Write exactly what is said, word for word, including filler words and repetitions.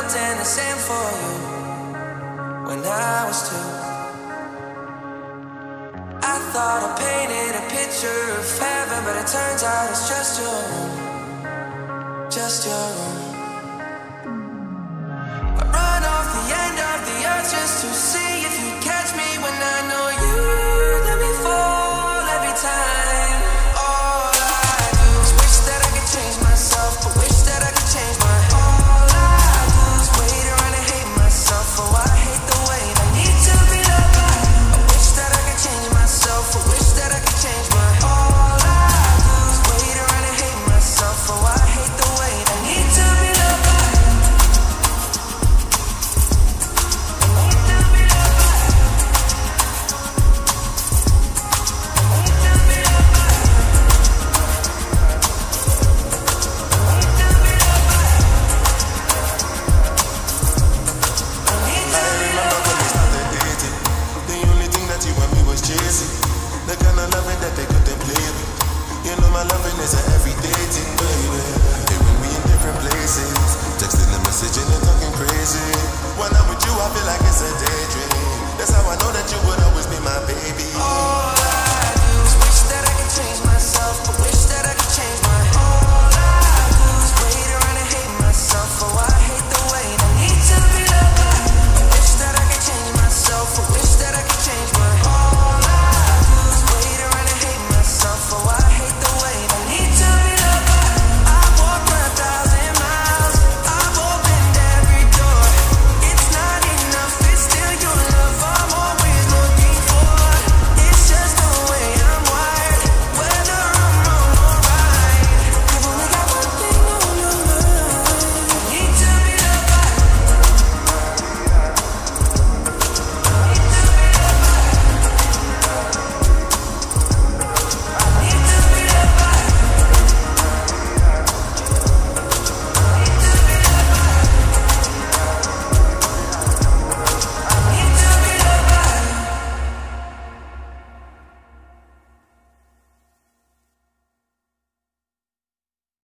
felt and the same for you when I was two. I thought I painted a picture of heaven, but it turns out it's just your room, just your room.